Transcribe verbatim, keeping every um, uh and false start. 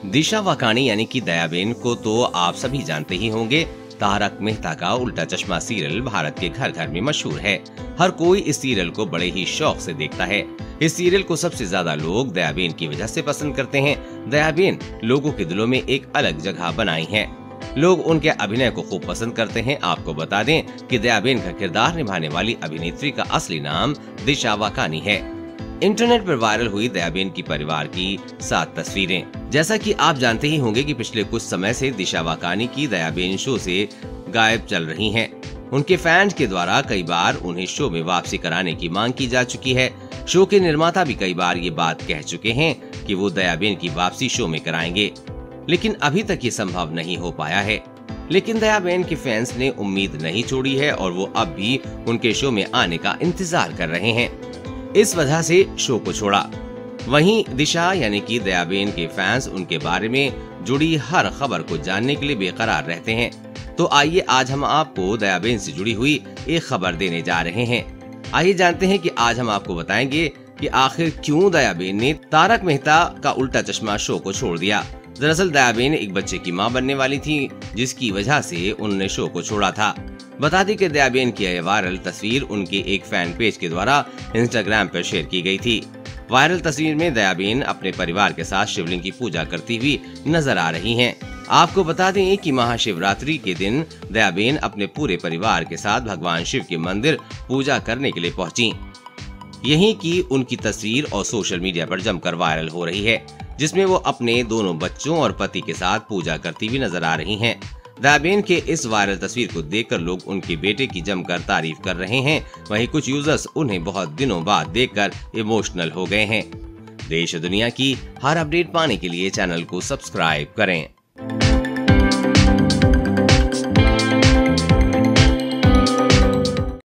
दिशा वाकानी यानी कि दयाबेन को तो आप सभी जानते ही होंगे। तारक मेहता का उल्टा चश्मा सीरियल भारत के घर घर में मशहूर है। हर कोई इस सीरियल को बड़े ही शौक से देखता है। इस सीरियल को सबसे ज्यादा लोग दयाबेन की वजह से पसंद करते हैं। दयाबेन लोगों के दिलों में एक अलग जगह बनाई है। लोग उनके अभिनय को खूब पसंद करते हैं। आपको बता दें कि दयाबेन का किरदार निभाने वाली अभिनेत्री का असली नाम दिशा वाकानी है। इंटरनेट पर वायरल हुई दयाबेन की परिवार की सात तस्वीरें। जैसा कि आप जानते ही होंगे कि पिछले कुछ समय से दिशा वाकानी की दयाबेन शो से गायब चल रही हैं। उनके फैंस के द्वारा कई बार उन्हें शो में वापसी कराने की मांग की जा चुकी है। शो के निर्माता भी कई बार ये बात कह चुके हैं कि वो दयाबेन की वापसी शो में कराएंगे, लेकिन अभी तक ये संभव नहीं हो पाया है। लेकिन दयाबेन के फैंस ने उम्मीद नहीं छोड़ी है और वो अब भी उनके शो में आने का इंतजार कर रहे हैं। इस वजह से शो को छोड़ा। वहीं दिशा यानी कि दयाबेन के फैंस उनके बारे में जुड़ी हर खबर को जानने के लिए बेकरार रहते हैं। तो आइए आज हम आपको दयाबेन से जुड़ी हुई एक खबर देने जा रहे हैं। आइए जानते हैं कि आज हम आपको बताएंगे कि आखिर क्यों दयाबेन ने तारक मेहता का उल्टा चश्मा शो को छोड़ दिया। दरअसल दयाबेन एक बच्चे की मां बनने वाली थी, जिसकी वजह से उन्होंने शो को छोड़ा था। बता दें कि दयाबेन की यह वायरल तस्वीर उनके एक फैन पेज के द्वारा इंस्टाग्राम पर शेयर की गई थी। वायरल तस्वीर में दयाबेन अपने परिवार के साथ शिवलिंग की पूजा करती हुई नजर आ रही हैं। आपको बता दें कि महाशिवरात्रि के दिन दयाबेन अपने पूरे परिवार के साथ भगवान शिव के मंदिर पूजा करने के लिए पहुंची। यहीं की उनकी तस्वीर और सोशल मीडिया पर जमकर वायरल हो रही है, जिसमें वो अपने दोनों बच्चों और पति के साथ पूजा करती हुई नजर आ रही हैं। दयाबेन के इस वायरल तस्वीर को देखकर लोग उनके बेटे की जमकर तारीफ कर रहे हैं। वहीं कुछ यूजर्स उन्हें बहुत दिनों बाद देखकर इमोशनल हो गए हैं। देश दुनिया की हर अपडेट पाने के लिए चैनल को सब्सक्राइब करें।